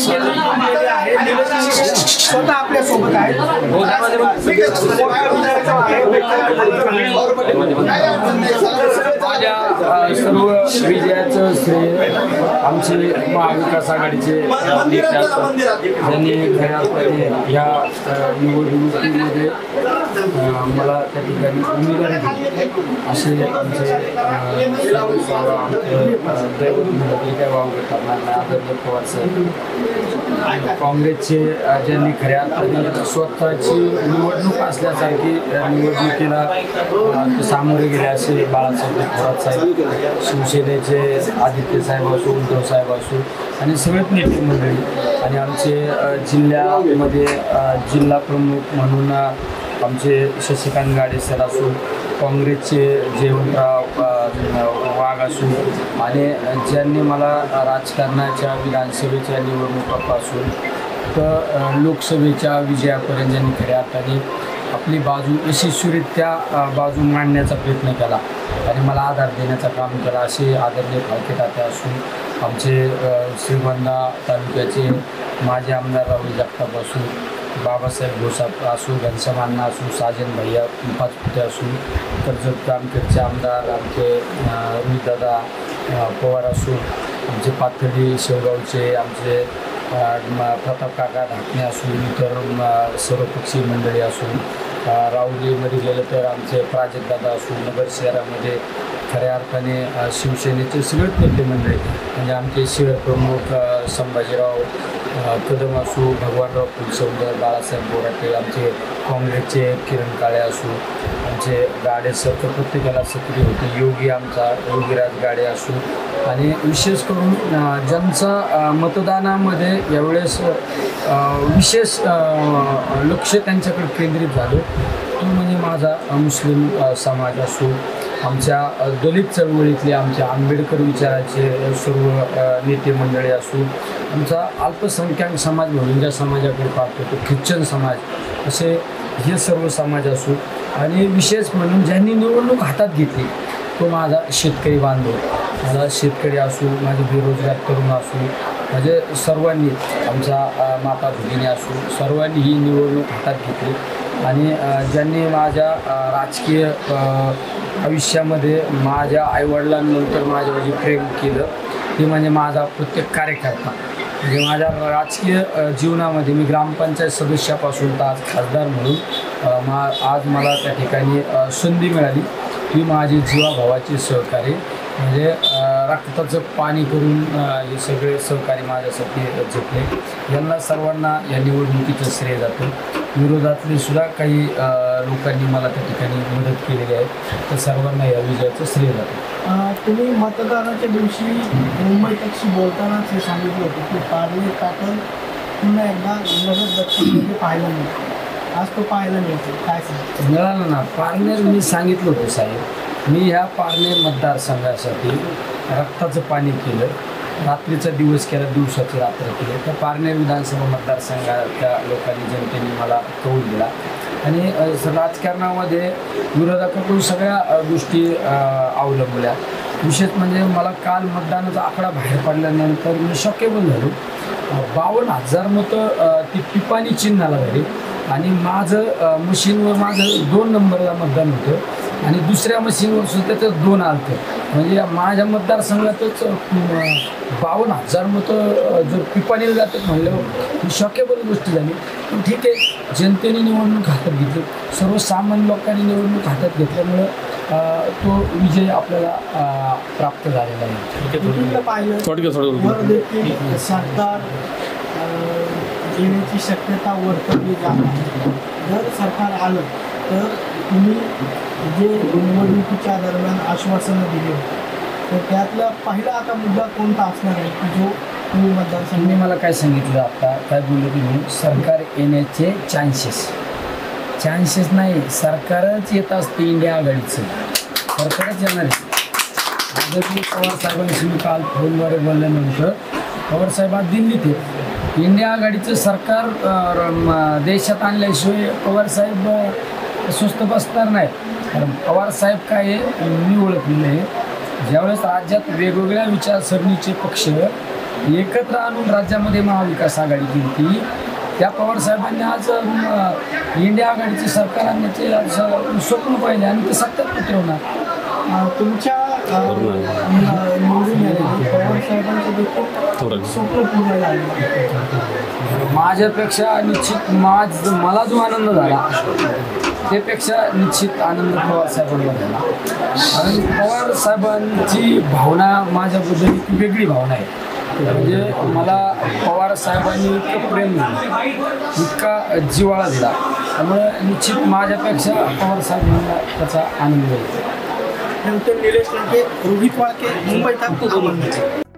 स्वतः आपल्या सोबत आहे. माझ्या सर्व विजयाचं श्रेय आमचे महाविकास आघाडीचे नेते असतात ज्यांनी खऱ्या अर्थाने ह्या निवडणुकीमध्ये मला त्या ठिकाणी उमेदवारी दिली. असे आमचे काय वावगे करणार नाही आदरणीय पवार साहेब. काँग्रेसचे ज्यांनी खऱ्या अर्थाने स्वतःची निवडणूक असल्यासारखी निवडणुकीला सामोरे गेले असे बाळासाहेब थोरात साहेब, शिवसेनेचे आदित्य साहेब असो, उद्धव साहेब असो आणि सगळेच नेते मंडळी आणि आमचे जिल्ह्यामध्ये जिल्हा प्रमुख म्हणून आमचे शशिकांत गाडे सर असो, काँग्रेसचे जयवंतराव वाघ असो आणि ज्यांनी मला राजकारणाच्या विधानसभेच्या निवडणुकापासून तर लोकसभेच्या विजयापर्यंत ज्यांनी खऱ्या अर्थाने आपली बाजू यशस्वीरित्या बाजू मांडण्याचा प्रयत्न केला आणि मला आधार देण्याचं काम केला असे आदरणीय फाळके तात्या असून आमचे श्रीगोंदा तालुक्याचे माजी आमदार राहुल जगताप असू, बाबासाहेब घोसाप असू, घनश्यामांना असू, साजन भैया पाचपुते असू, कर्जत कामखेडचे आमदार आमचे रोहितदादा पवार असू, आमचे पाथर्डी शेवगावचे आमचे प्रताप काका ढाकणे असू, इतर सर्वपक्षीय मंडळी असू, राऊलीमध्ये गेलं तर आमचे प्राजक्तदादा असू, नगर शहरामध्ये खऱ्या अर्थाने शिवसेनेचे सगळेच नेते मंडळी म्हणजे आमचे शहर प्रमुख संभाजीराव कदम असू, भगवानराव फुलसौंदर, बाळासाहेब बोराटे, आमचे काँग्रेसचे किरण काळे असू, आमचे गाडे सर तर प्रत्येकाला सक्रिय होते, योगीराज गाडे असू आणि विशेष करून ज्यांचा मतदानामध्ये यावेळेस विशेष लक्ष त्यांच्याकडे केंद्रित झालं तो म्हणजे माझा मुस्लिम समाज असो, आमच्या दलित चळवळीतले आमच्या आंबेडकर विचाराचे सर्व नेते मंडळी असू, आमचा अल्पसंख्याक समाज म्हणून ज्या समाजाकडे पाहतो तो ख्रिश्चन समाज असे हे सर्व समाज असू आणि विशेष म्हणून ज्यांनी निवडणूक हातात घेतली तो माझा शेतकरी बांधव, माझा शेतकरी असू, माझे बेरोजगार तरुण असू, म्हणजे सर्वांनी आमचा माता भगिनी असू सर्वांनी ही निवडणूक हातात घेतली आणि ज्यांनी माझ्या राजकीय आयुष्यामध्ये माझ्या आईवडिलांनंतर माझ्यावर जे प्रेम केलं ते म्हणजे माझा प्रत्येक कार्यकर्ता. म्हणजे माझ्या राजकीय जीवनामध्ये मी ग्रामपंचायत सदस्यापासून तर आज खासदार म्हणून आज मला त्या ठिकाणी संधी मिळाली. ही माझी जीवाभावाची सहकारी म्हणजे रक्ताचं पाणी करून हे सगळे सहकारी माझ्यासाठी झोपले. यांना सर्वांना या निवडणुकीचं श्रेय जातं. विरोधातले सुद्धा काही लोकांनी मला त्या ठिकाणी मदत केलेली आहे तर सर्वांना या विजयाचं श्रेय जातं. तुम्ही मतदानाच्या दिवशी मुंबई तकशी बोलतानाच हे सांगितलं होतं की पार्ले पॅटर्न पुन्हा एकदा नगर दक्षिणमध्ये पाहायला मिळतो. आज तो पाहायला मिळतो, काय सांगतो? मिळालं ना. पारनेर मी सांगितलं होतं साहेब, मी ह्या पारनेर मतदारसंघासाठी रक्ताचं पाणी केलं, रात्रीचा दिवस केला, दिवसाची रात्र केली. तर पारनेर विधानसभा मतदारसंघाच्या लोकांनी जनतेने मला कौल दिला आणि राजकारणामध्ये विरोधकाकडून सगळ्या गोष्टी अवलंबल्या. विशेष म्हणजे मला काल मतदानाचा आकडा बाहेर पडल्यानंतर मी शॉकेबल झालो. 52,000 मतं ती पिपाणी चिन्हाला झाली आणि माझं मशीनवर माझं 2 नंबरला मतदान होतं आणि दुसऱ्या मशीनवर सुद्धा त्याचं 2 आलं. म्हणजे माझ्या मतदारसंघातच 52,000 मतं जर पिपाणीला जातात म्हणल्यावर ही शॉकेबल गोष्ट झाली. पण ठीक आहे, जनतेने निवडणूक हातात घेतली, सर्वसामान्य लोकांनी निवडणूक हातात घेतल्यामुळं तो विजय आपल्याला प्राप्त झालेला आहे. पाहिलं सरकार येण्याची शक्यता वर्तवली जात आहे. जर सरकार आलं तर तुम्ही जे निवडणुकीच्या दरम्यान आश्वासनं दिली तर त्यातला पहिला आता मुद्दा कोणता असणार आहे की जो तुम्ही मतदारसंघ मला काय सांगितलं आता काय बोललं की म्हणून सरकार येण्याचे चान्सेस नाही, सरकारच येत असते. इंडिया आघाडीचं सरकारच येणार आहे. आदरणीय पवार साहेबांशी मी काल फोनद्वारे बोलल्यानंतर पवार साहेब आज दिल्लीत आहेत. इंडिया आघाडीचं सरकार देशात आणल्याशिवाय पवारसाहेब स्वस्त बसणार नाही. कारण पवारसाहेब काय आहे मी ओळखलेलं आहे, ज्यावेळेस राज्यात वेगवेगळ्या विचारसरणीचे पक्ष एकत्र आणून राज्यामध्ये महाविकास आघाडी केली. त्या पवारसाहेबांनी आज इंडिया आघाडीचे सरकार आणण्याचे आज स्वप्न पाहिले आणि ते सत्यात उतरवणार. तुमच्या निवडून आलेले पवारसाहेबांचं देखील स्वप्न पूर्ण झालं. माझ्यापेक्षा निश्चित मला जो आनंद झाला त्यापेक्षा निश्चित आनंद पवारसाहेबांना झाला. कारण पवारसाहेबांची भावना माझ्याबद्दल एक वेगळी भावना आहे. म्हणजे मला पवारसाहेबांनी इतकं प्रेम दिलं, इतका जिव्हाळा दिला, त्यामुळे निश्चित माझ्यापेक्षा पवारसाहेबांना त्याचा आनंद होईल. नंतर निलेश लंके, रोहित वाळके मुंबईत